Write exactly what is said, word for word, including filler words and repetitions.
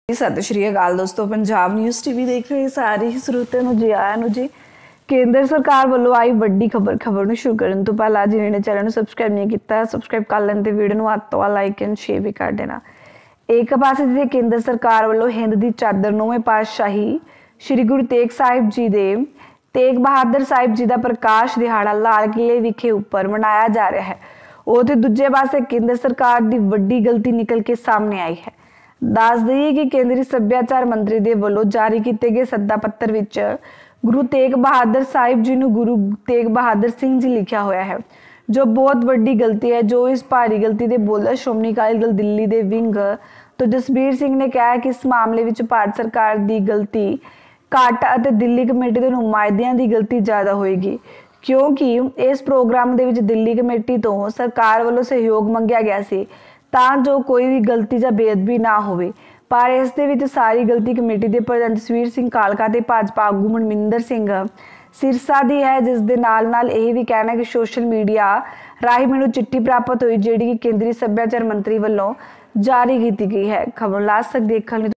सत श्री अकाल दोस्तों, पंजाब न्यूज़ टीवी देख रहे सारे ही ਸਰੋਤਿਆਂ ਨੂੰ ਜੀ ਆਇਆਂ ਨੂੰ ਜੀ। ਕੇਂਦਰ ਸਰਕਾਰ ਵੱਲੋਂ ਆਈ ਵੱਡੀ ਖਬਰ ਖਬਰ ਨੂੰ ਸ਼ੁਰੂ ਕਰਨ ਤੋਂ ਪਹਿਲਾਂ ਜਿਹਨਾਂ ਨੇ ਚੈਨਲ ਨੂੰ ਸਬਸਕ੍ਰਾਈਬ ਨਹੀਂ ਕੀਤਾ ਸਬਸਕ੍ਰਾਈਬ ਕਰ ਲੈਣ ਤੇ ਵੀਡੀਓ ਨੂੰ ਹੱਥ ਤੋਂ ਲਾਈਕ ਐਂਡ ਸ਼ੇਅਰ ਵੀ ਕਰ ਦੇਣਾ। ਇੱਕ ਪਾਸੇ ਜਿੱਥੇ ਕੇਂਦਰ ਸਰਕਾਰ ਵੱਲੋਂ ਹਿੰਦ ਦੀ ਚਾਦਰ ਨੌਵੇਂ ਪਾਤਸ਼ਾਹੀ ਸ਼੍ਰੀ ਗੁਰੂ ਤੇਗ ਸਾਹਿਬ ਜੀ ਦੇ ਤੇਗ ਬਹਾਦਰ ਸਾਹਿਬ ਜੀ ਦਾ ਪ੍ਰਕਾਸ਼ ਦਿਹਾੜਾ ਲਾਲ ਕਿਲੇ ਵਿਖੇ ਉੱਪਰ ਮਨਾਇਆ ਜਾ ਰਿਹਾ ਹੈ, ਉਹਦੇ ਦੂਜੇ ਪਾਸੇ ਕੇਂਦਰ ਸਰਕਾਰ ਦੀ ਵੱਡੀ ਗਲਤੀ ਨਿਕਲ ਕੇ ਸਾਹਮਣੇ ਆਈ ਹੈ। दस दईए कि केंद्रीय सभ्याचार मंत्री दे वल्लों जारी किए गए सद्दा पत्र विच गुरु तेग बहादुर साहिब जी नूं गुरु तेग बहादुर सिंह जी लिखा होया है, जो बहुत वड्डी गलती है। जो इस भारी गलती दे बोलदा श्रोमणी अकाली दल दिल्ली दे विंग तो जसबीर सिंह ने कहा कि इस मामले विच भारत सरकार दी गलती घट अते दिल्ली कमेटी दे नुमाइंदियां दी गलती ज़्यादा होएगी, क्योंकि इस प्रोग्राम दे विच दिल्ली कमेटी तो सरकार वल्लों सहयोग मंगिया गया सी ਤਾਂ ਜੋ ਕੋਈ ਵੀ ਗਲਤੀ ਜਾਂ ਬੇਅਦਬੀ ਨਾ ਹੋਵੇ। ਪਰ ਇਸ ਦੇ ਵਿੱਚ ਸਾਰੀ ਗਲਤੀ ਕਮੇਟੀ ਦੇ ਪ੍ਰਧਾਨ ਜਸਵੀਰ ਸਿੰਘ ਕਾਲਕਾ ਤੇ ਭਾਜਪਾ ਆਗੂ ਮਨਮਿੰਦਰ ਸਿੰਘ ਸਿਰਸਾ ਦੀ ਹੈ, ਜਿਸ ਦੇ ਨਾਲ ਨਾਲ ਇਹ ਵੀ ਕਹਿਣਾ ਕਿ ਸੋਸ਼ਲ ਮੀਡੀਆ ਰਾਹੀਂ ਮੈਨੂੰ ਚਿੱਠੀ ਪ੍ਰਾਪਤ ਹੋਈ ਜਿਹੜੀ ਕਿ ਕੇਂਦਰੀ ਸੱਭਿਆਚਾਰ ਮੰਤਰੀ ਵੱਲੋਂ ਜਾਰੀ ਕੀਤੀ ਗਈ ਹੈ। ਖਬਰ ਲਾਸਟ ਤੱਕ ਦੇਖਣ ਲਈ